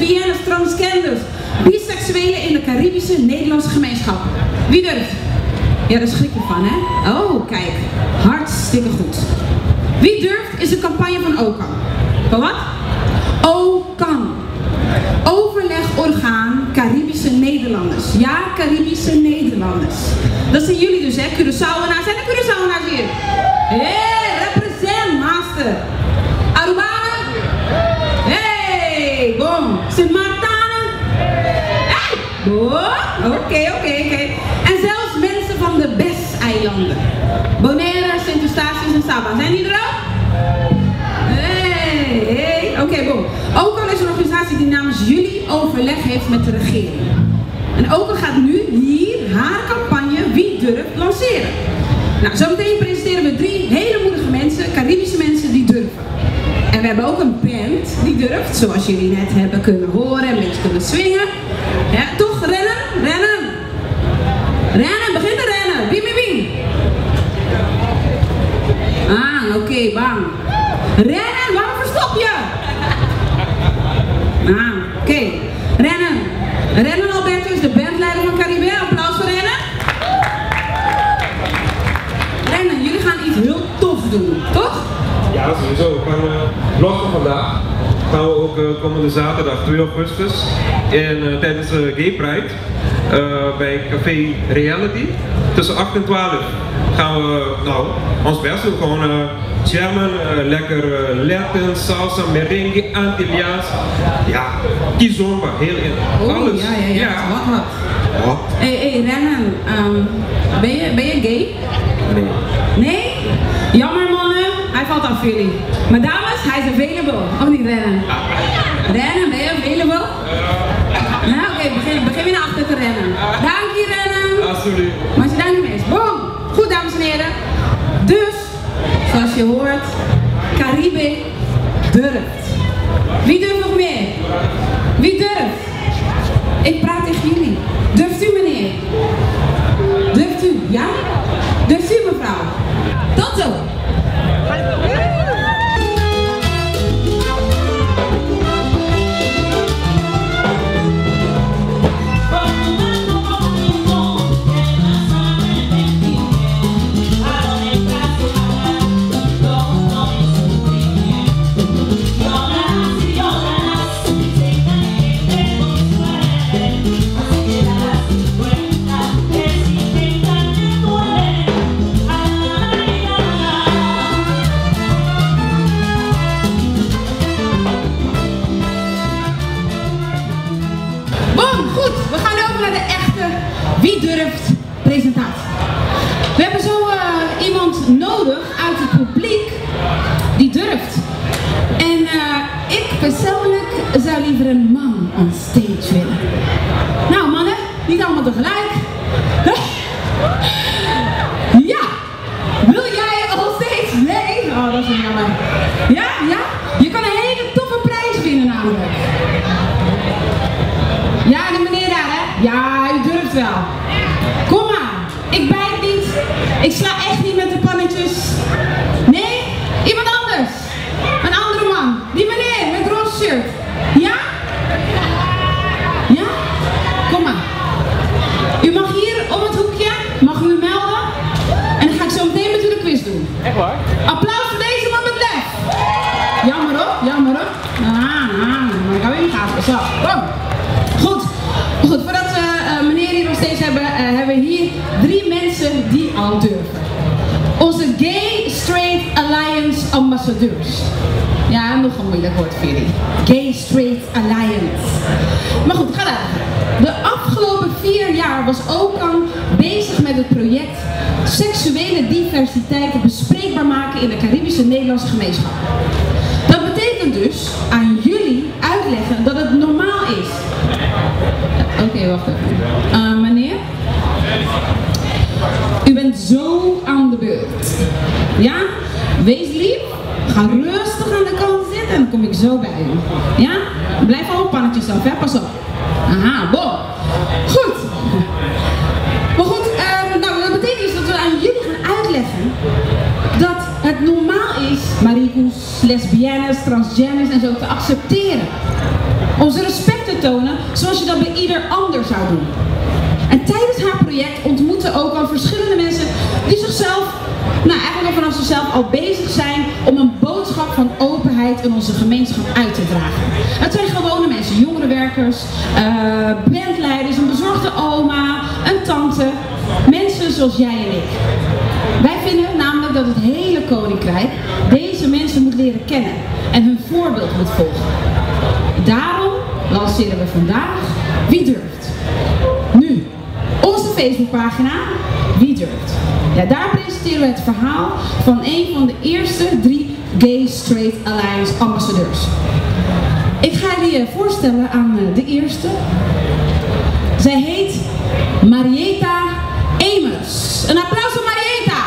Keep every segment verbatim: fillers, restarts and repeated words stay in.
lesbiennes, transgenders, biseksuelen in de Caribische Nederlandse gemeenschap. Wie durft? Ja, daar schrik je van, hè? Oh, kijk. Hartstikke goed. Wie durft is een campagne van O C A N. Van wat? O C A N. Overlegorgaan Caribische Nederlanders. Ja, Caribische Nederlanders. Dat zijn jullie dus, hè? Curaçaoenaars. Zijn de Curaçaoenaars hier? Hé, hey, represent, master. Arubanen? Hé, hey, bom. Sint Maartanen? Hey, bom. Oké, oké, oké. En zelfs mensen van de B E S-eilanden. Bonaire, Sint Eustatius en Saba. Zijn die er ook? Hey, hey. Oké, okay, boom. O C A N is een organisatie die namens jullie overleg heeft met de regering. En O C A N gaat nu hier haar campagne Wie Durft lanceren. Nou, zometeen presenteren we drie hele moedige mensen, Caribische mensen die durven. En we hebben ook een band die durft, zoals jullie net hebben kunnen horen en mensen kunnen swingen. Ja, toch? Rennen? Rennen! Rennen, begin te rennen! Bing, bing, bing! Ah, oké, okay, bang. Rennen, waarom verstop je? Ah, oké. Okay. Rennen. Rennen Albertus, de bandleider van Caribe. Applaus voor Rennen. Rennen, jullie gaan iets heel tof doen, toch? Ja, sowieso. We gaan uh, los van vandaag. Gaan we ook uh, komende zaterdag twee augustus in, uh, tijdens de Gay Pride uh, bij Café Reality tussen acht en twaalf gaan we nou, ons best doen. Gewoon uh, jammen, uh, lekker uh, Latin, salsa, merengue, Antilliaans. Ja, kizomba, heel in. Oh, alles. Ja, ja, ja. Ja. Wat, wat? Wat? Hé, hey, hey, Rennen. Um, ben, je, ben je gay? Nee. Nee? Jammer mannen, hij valt af voor jullie. Maar dames, hij is available. Of niet Rennen? Rennen, ben je available? Nou oké, okay, begin, begin weer naar achter te rennen. Dank je Rennen. Alsjeblieft. Maar je dank je meest. Boom. Goed dames en heren. Dus, zoals je hoort, Caribe durft. Wie durft nog meer? Wie durft? Ik praat tegen jullie. Durft u meneer? Durft u? Ja? Durft u mevrouw? Tot zo! Wie durft presentatie. We hebben zo uh, iemand nodig uit het publiek die durft. En uh, ik persoonlijk zou liever een man on stage willen. Nou mannen, niet allemaal tegelijk. Ja, wil jij on stage? Nee? Oh, dat is een jammer. Ja, ja? Je kan een hele toffe prijs winnen namelijk. Ja, die meneer daar hè? Ja, u durft wel. Kom maar, ik bijt niet. Ik sla echt niet met de pannetjes. Nee? Iemand anders? Een andere man? Die meneer met roze shirt? Ja? Ja? Kom maar. U mag hier om het hoekje, mag u melden. En dan ga ik zo meteen met u de quiz doen. Echt waar? Applaus voor deze man met lef. Jammer hoor, jammer hoor. Ah, ah, maar ik hou je niet gaten. Zo, kom. Goed, goed, voordat we uh, meneer hier nog steeds hebben, uh, hebben we hier drie mensen die al durven. Onze Gay Straight Alliance ambassadeurs. Ja, nog een moeilijk woord voor jullie. Gay Straight Alliance. Maar goed, ga daar. De afgelopen vier jaar was O C A N bezig met het project seksuele diversiteit bespreekbaar maken in de Caribische Nederlandse gemeenschap. Dat betekent dus aan jullie uitleggen dat het normaal is. Oké, okay, wacht even. Uh, meneer? U bent zo aan de beurt. Ja? Wees lief. Ga rustig aan de kant zitten en dan kom ik zo bij u. Ja? Blijf allemaal pannetjes af, hè? Pas op. Aha, bom. Goed. Maar goed, uh, nou, dat betekent dus dat we aan jullie gaan uitleggen dat het normaal is marico's, lesbiennes, transgenders en zo te accepteren. Om ze respect te tonen zoals je dat bij ieder ander zou doen. En tijdens haar project ontmoette ook al verschillende mensen die zichzelf, nou eigenlijk al vanaf zichzelf al bezig zijn om een boodschap van openheid in onze gemeenschap uit te dragen. Het zijn gewone mensen, jongerenwerkers, uh, bandleiders, een bezorgde oma, een tante, mensen zoals jij en ik. Wij vinden namelijk dat het hele koninkrijk deze mensen moet leren kennen en hun voorbeeld moet volgen. Daarom lanceren we vandaag Wie Durft. Nu, onze Facebookpagina Wie Durft. Ja, daar presenteren we het verhaal van een van de eerste drie Gay Straight Alliance ambassadeurs. Ik ga jullie voorstellen aan de eerste. Zij heet Marieta Emers. Een applaus voor Marieta!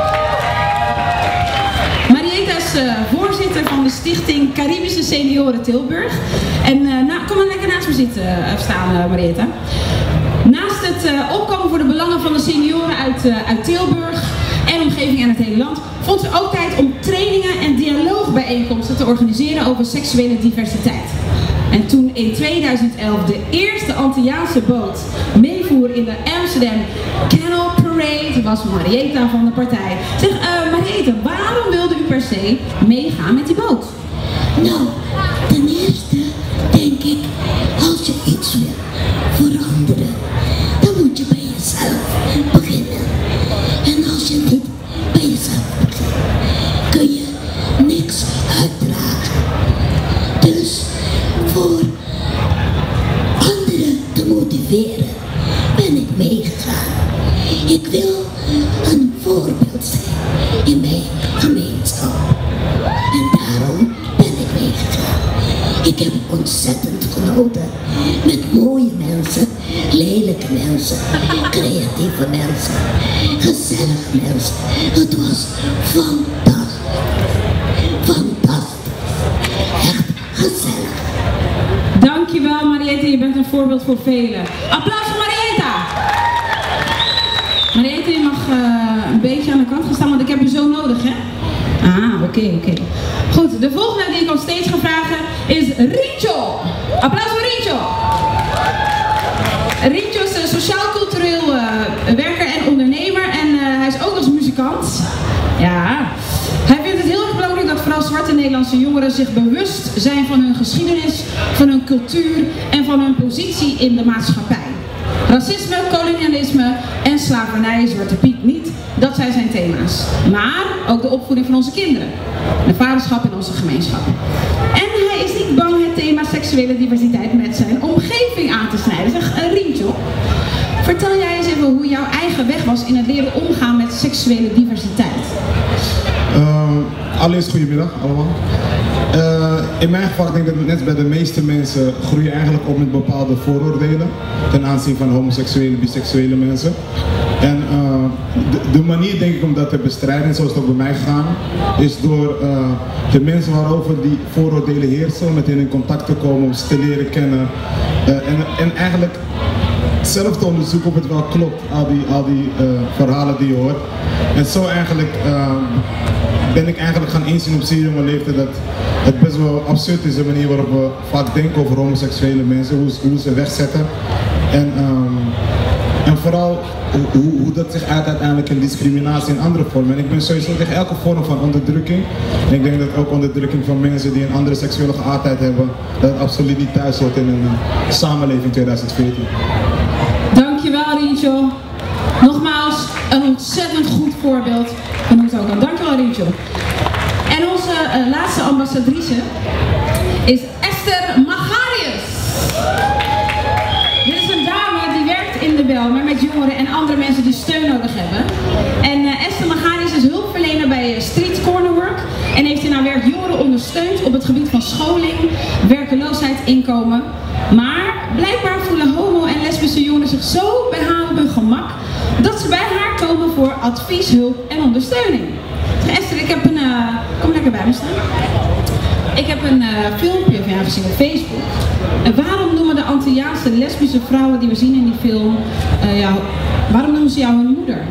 Marieta is uh, voorzitter van de stichting Caribische Senioren Tilburg. En uh, nou, kom maar lekker naast me zitten uh, staan, uh, Marieta. Naast het uh, opkomen voor de belangen van de senioren uit, uh, uit Tilburg en omgeving en het hele land, vond ze ook tijd om trainingen en dialoogbijeenkomsten te organiseren over seksuele diversiteit. En toen in tweeduizend elf de eerste Antilliaanse boot meevoer in de Amsterdam Canal Parade, was Marieta van de partij. Zeg, uh, Marieta, waarom wilde u per se meegaan met die boot? Nou, ten eerste denk ik, als je iets wil veranderen, dan moet je bij jezelf beginnen. En als je niet bij jezelf begint, kun je niks uitdragen. Dus voor anderen te motiveren ben ik meegegaan. Ik wil een voorbeeld zijn in mijn gemeenschap. En daarom ben ik meegegaan. Ik heb ontzettend genoten met mooie mensen, lelijke mensen, creatieve mensen, gezellige mensen. Het was fantastisch. Fantastisch. Echt gezellig. Dankjewel Marieta, je bent een voorbeeld voor velen. Applaus voor Marieta! Marieta, je mag uh, een beetje aan de kant gaan staan, want ik heb je zo nodig, hè? Ah, oké, okay, oké. Okay. Goed, de volgende die ik op steeds ga vragen is Riencho. Applaus voor Riencho. Riencho is een sociaal-cultureel uh, werker en ondernemer en uh, hij is ook nog eens muzikant. Ja, hij vindt het heel erg belangrijk dat vooral zwarte Nederlandse jongeren zich bewust zijn van hun geschiedenis, van hun cultuur en van hun positie in de maatschappij. Racisme, kolonialisme en slavernij, Zwarte Piet niet, dat zijn zijn thema's. Maar ook de opvoeding van onze kinderen, de vaderschap in onze gemeenschap. En hij is niet bang het thema seksuele diversiteit met zijn omgeving aan te snijden. Zeg, uh, Riencho, vertel jij eens even hoe jouw eigen weg was in het leren omgaan met seksuele diversiteit. Uh, allereerst goedemiddag allemaal. Uh, in mijn geval, ik denk dat net bij de meeste mensen groeien eigenlijk op met bepaalde vooroordelen ten aanzien van homoseksuele, biseksuele mensen. En uh, de, de manier denk ik om dat te bestrijden, zoals het ook bij mij gegaan, is door uh, de mensen waarover die vooroordelen heersen, met hen in contact te komen, om ze te leren kennen. Uh, en, en eigenlijk zelf te onderzoeken of het wel klopt, al die, al die uh, verhalen die je hoort. En zo eigenlijk uh, ben ik eigenlijk gaan inzien op zeer jonge leeftijd dat het best wel absurd is de manier waarop we vaak denken over homoseksuele mensen, hoe, hoe ze wegzetten. En, um, en vooral hoe, hoe dat zich uit uiteindelijk in discriminatie en andere vormen. En ik ben sowieso tegen elke vorm van onderdrukking. En ik denk dat ook onderdrukking van mensen die een andere seksuele geaardheid hebben, dat het absoluut niet thuis hoort in een samenleving tweeduizend veertien. Dankjewel Riencho. Nogmaals, een ontzettend goed voorbeeld van hoe het ook kan. Dankjewel Riencho. En onze uh, laatste ambassadrice is Esther Magarius. Dit is een dame die werkt in de Bijlmer met jongeren en andere mensen die steun nodig hebben. En uh, Esther Magarius is hulpverlener bij Street Corner Work en heeft in haar werk jongeren ondersteund op het gebied van scholing, werkeloosheid, inkomen. Maar blijkbaar voelen homo- en lesbische jongeren zich zo bij haar op hun gemak dat ze bij haar komen voor advies, hulp en ondersteuning. Esther, ik heb een, uh, kom lekker bij me staan. Ik heb een uh, filmpje van jou gezien op Facebook. En waarom noemen de Antilliaanse lesbische vrouwen die we zien in die film, uh, jou, waarom noemen ze jou hun moeder?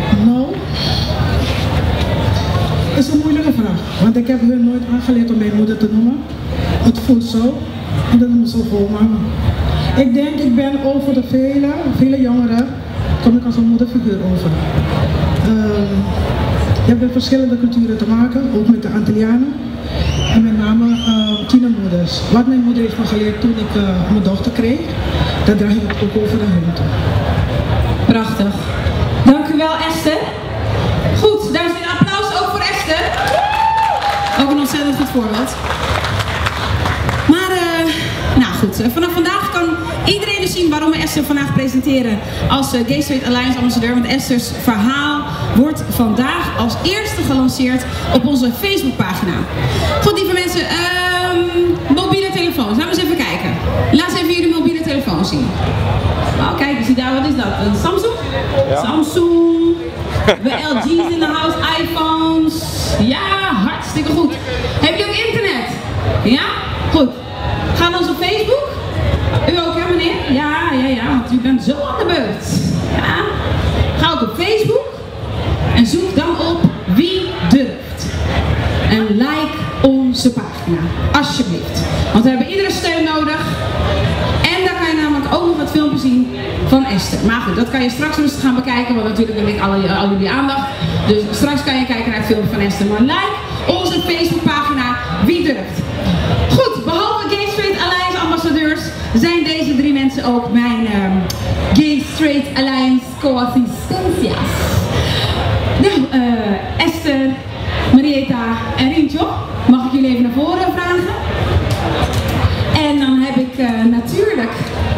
Nou, dat is een moeilijke vraag. Want ik heb hun nooit aangeleerd om mijn moeder culturen te noemen. Het voelt zo en dat moet zo volmaken. Ik denk, ik ben over de vele, vele jongeren, kom ik als een moederfiguur over. Uh, je hebt met verschillende culturen te maken, ook met de Antillianen. En met name uh, tienermoeders. Wat mijn moeder heeft me geleerd toen ik uh, mijn dochter kreeg, dat draag ik ook over naar hen toe. Prachtig. Dank u wel, Esther. Goed, daar is een applaus ook voor Esther. Ook een ontzettend goed voorbeeld. Maar, uh, nou goed, vanaf vandaag kan iedereen dus zien waarom we Esther vandaag presenteren als uh, Gay Straight Alliance ambassadeur. Want Esther's verhaal wordt vandaag als eerste gelanceerd op onze Facebookpagina. Goed, lieve mensen, um, mobiele telefoons. Laten we eens even kijken. Laat eens even jullie mobiele telefoon zien. Oh, kijk, zie daar, wat is dat? Een Samsung? Ja. Samsung. De L G's in de house, iPhones. Ja, hartstikke goed. Hebben jullie ook internet? Ja? Goed. Ga dan eens op Facebook. U ook, hè meneer? Ja, ja, ja, want u bent zo aan de beurt. Ja. Ga ook op Facebook. En zoek dan op Wie Durft. En like onze pagina. Alsjeblieft. Want we hebben iedere steun nodig. En daar kan je namelijk ook nog het filmpje zien van Esther. Maar goed, dat kan je straks rustig gaan bekijken, want natuurlijk wil ik al, al jullie aandacht. Dus straks kan je kijken naar het filmpje van Esther. Maar like onze Facebookpagina Wie Durft. Goed, behalve Gay Straight Alliance ambassadeurs zijn deze drie mensen ook mijn um, Gay Straight Alliance co-assistentia's. Nou, uh, Esther, Marieta en Rientje, mag ik jullie even naar voren vragen? En dan heb ik uh, natuurlijk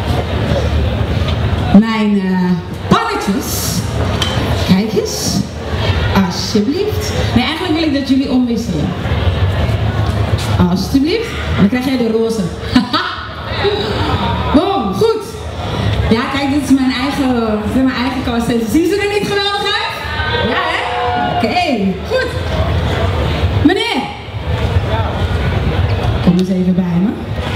mijn uh, pannetjes. Kijk eens. Alsjeblieft. Nee, eigenlijk wil ik dat jullie omwisselen. Alsjeblieft. Dan krijg jij de roze. Boom, goed. Ja, kijk, dit is mijn eigen, dit is mijn eigen co-assistent. Zien ze er niet geweldig uit? Ja, hè? Oké, okay, goed. Meneer. Kom eens even bij me.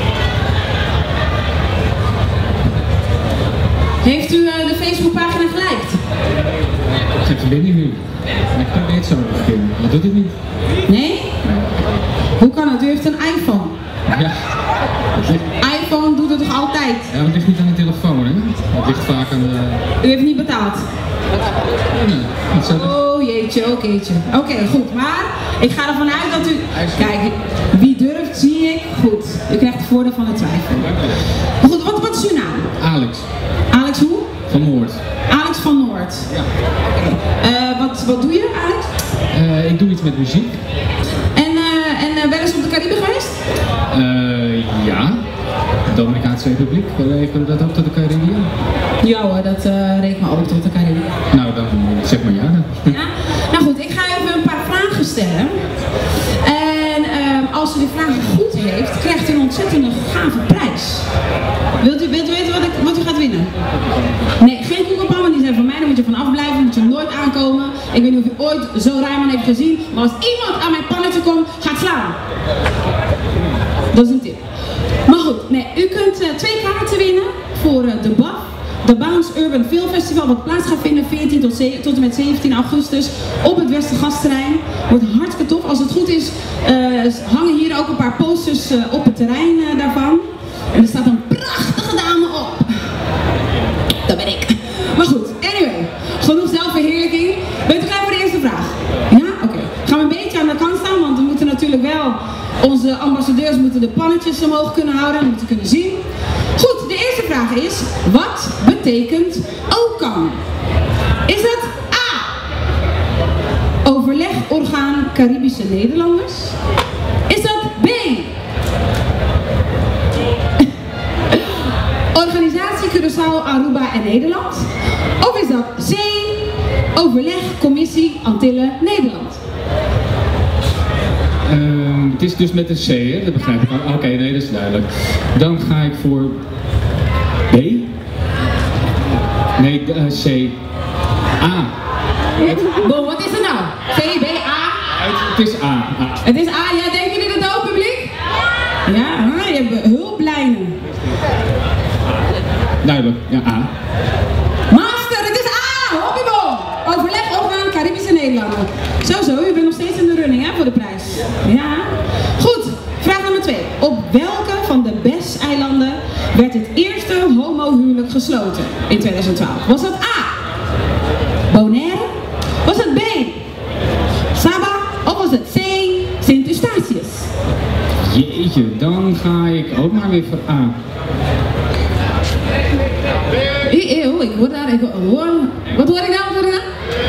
Heeft u uh, de Facebookpagina geliked? Ik heb verbinding nu. Ik kan niet zo beginnen. Dat doet het niet. Nee? Hoe kan het? U heeft een iPhone. Ja. iPhone doet het toch altijd? Ja, maar het ligt niet aan de telefoon, hè? Het ligt vaak aan de... U heeft niet betaald? Nee, niet zo. Oh jeetje, ook jeetje. Oké, okay, goed. Maar ik ga ervan uit dat u... Kijk, wie durft zie ik. Goed. U krijgt het voordeel van de twijfel. Goed, wat, wat is uw naam? Alex. Alex hoe? Van Noord. Alex van Noord. Ja. Uh, wat, wat doe je, Alex? Uh, ik doe iets met muziek. En, uh, en uh, ben je eens op de Cariben geweest? Uh, ja. De Dominicaanse Republiek. Rekenen we dat ook tot de Cariben? Ja hoor, dat uh, rekenen we ook tot de Cariben. Nou, dan zeg maar ja dan. Ja? Nou goed, ik ga even een paar vragen stellen. En uh, als u die vragen goed heeft, krijgt u een ontzettende gave prijs. Wilt u, wilt u weten wat, ik, wat u gaat winnen? Nee, geen koekenpan, die zijn van mij, daar moet je van afblijven, moet je nooit aankomen. Ik weet niet of u ooit zo'n Rijman heeft gezien, maar als iemand aan mijn pannetje komt, ga ik slaan. Dat is een tip. Maar goed, nee, u kunt uh, twee kaarten winnen voor uh, de B A F. De Bounce Urban Film Festival, wat plaats gaat vinden veertien tot, tot en met zeventien augustus op het Westergasterrein. Wordt hartstikke tof. Als het goed is, uh, hangen hier ook een paar posters uh, op het terrein uh, daarvan. En er staat een prachtige dame op. Dat ben ik. Maar goed, anyway. Genoeg zelfverheerlijking. Bent u klaar voor de eerste vraag? Ja? Oké. Okay. Gaan we een beetje aan de kant staan, want we moeten natuurlijk wel... Onze ambassadeurs moeten de pannetjes omhoog kunnen houden en moeten kunnen zien. Goed, de eerste vraag is, wat betekent OCAN? Is dat A. Overlegorgaan Caribische Nederlanders? Is dat B. Organisatie Curaçao, Aruba en Nederland? Of is dat C. Overlegcommissie Antillen Nederland? Uh, het is dus met een C, hè? Dat begrijp ik. Oké, okay, nee, dat is duidelijk. Dan ga ik voor B. Nee, uh, C. A. Bon, wat is het nou? C, B, A? Het, het is A. A. Het is A, ja, denken jullie dat ook, publiek? Ja, ah, je hebt hulplijnen. Duidelijk, ja, A. Master, het is A! Hobbybo! Overlegorgaan Caribische Nederlanden. Zo, zo, u bent nog steeds in de running, hè, voor de prijs. Ja. Goed, vraag Op welke van de B E S-eilanden werd het eerste homohuwelijk gesloten in tweeduizend twaalf? Was dat A, Bonaire? Was het B, Saba? Of was het C, Sint Eustatius? Jeetje, dan ga ik ook maar weer voor A. Eeuw, ik hoor daar, ik hoor... Wat hoor ik nou? Wat hoor ik nou?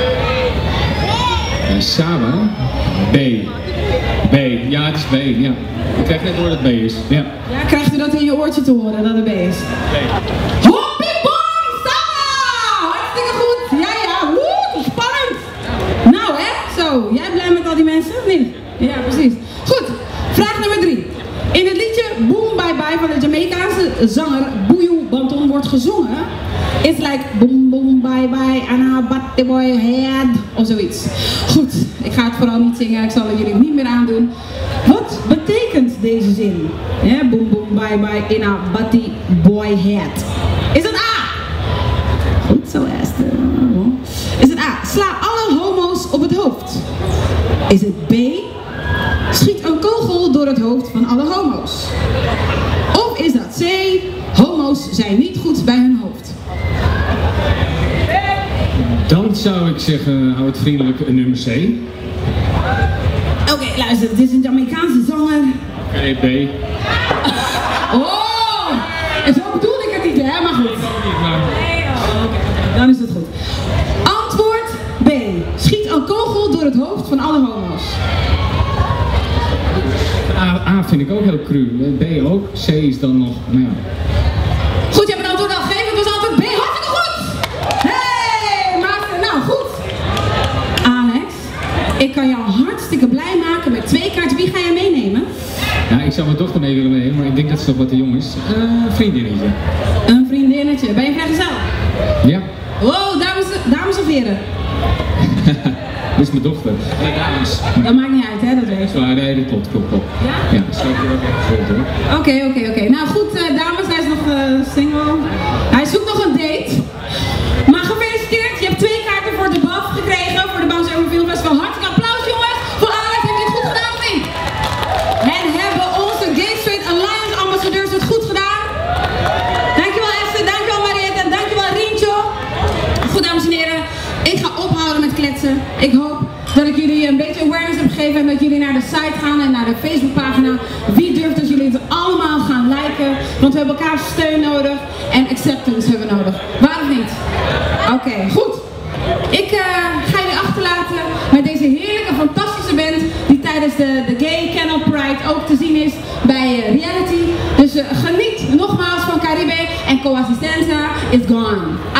Uh, Saba. B. B. Ja, het is B. Ja. Ik krijg net door dat het B is. Ja. Ja, krijgt u dat in je oortje te horen, dat het B is? B. Hoppieboom, Saba! Hartstikke goed! Ja, ja, woe, spannend! Nou hè, zo, jij blij met al die mensen? Nee. Ja, precies. Goed, vraag nummer drie. In het liedje Boom Bye Bye van de Jamaicaanse zanger Buju Banton wordt gezongen. It's like boom boom bye bye and I bat the boy head of zoiets. Goed, ik ga het vooral niet zingen, ik zal het jullie niet meer aandoen. Wat betekent deze zin? Ja, boom boom bye bye in a batty boy head. Is het A? Goed zo, Esther. Is het A? Sla alle homo's op het hoofd. Is het B? Schiet een kogel door het hoofd van alle homo's. Of is dat C? Homo's zijn niet goed bij hun hoofd. Dan zou ik zeggen, hou het vriendelijk een nummer C. Oké, Oké, luister, het is een Jamaicaanse zanger. okay, B. Oh! En zo bedoelde ik het niet, hè? Maar goed. Dan is het goed. Antwoord B. Schiet een kogel door het hoofd van alle homo's. A, A vind ik ook heel cru. B ook. C is dan nog, nou ja. Goed, je hebt het antwoord al gegeven. Het was antwoord B. Hartstikke goed! Hey, master. Nou, goed. Alex, ik kan jou hartstikke blij maken met twee kaarten. Wie ga jij meenemen? Ja, ik zou mijn dochter mee willen nemen, maar ik denk dat ze nog wat te jong is. Uh, vriendinnetje. Een vriendinnetje. Ben je vrijgezel? Ja. Wow, dames, dames of heren? Dat is mijn dochter. Nee, dames. Dat maakt niet uit, hè? Dat weet je. Ja, nee, dat klopt, klopt, klopt. Ja? Ja, dat staat hier ook echt goed hoor. Oké, oké, oké. Nou goed, uh, dames, hij is nog uh, single. Hij zoekt nog een date. Maar gefeliciteerd, je hebt twee kaarten voor de B A F gekregen, voor de Bounce Over Film Festival. Hartelijk applaus, jongens, voor Alex. Heeft dit goed gedaan of niet? En hebben onze Gay Straight Alliance ambassadeurs het goed gedaan? Dankjewel Esther, dankjewel Mariette en dankjewel Rientje. Goed, dames en heren, ik ga ophouden met kletsen. Ik hoop dat ik jullie een beetje awareness heb gegeven en dat jullie naar de site gaan en naar de Facebookpagina. Wie durft dat jullie het allemaal gaan liken? Want we hebben elkaar steun nodig en acceptance hebben we nodig. Waar of niet? Oké, okay, goed. Ik uh, ga jullie achterlaten met deze heerlijke, fantastische band die tijdens de, de Gay Canal Pride ook te zien is bij uh, Reality. Dus uh, geniet nogmaals van Caribe en Coassistenza is gone.